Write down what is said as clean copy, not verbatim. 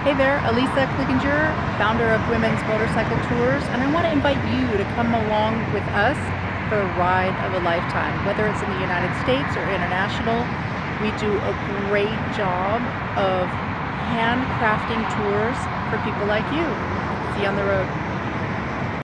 Hey there, Elisa Klickinger, founder of Women's Motorcycle Tours, and I want to invite you to come along with us for a ride of a lifetime. Whether it's in the United States or international, we do a great job of handcrafting tours for people like you. See you on the road.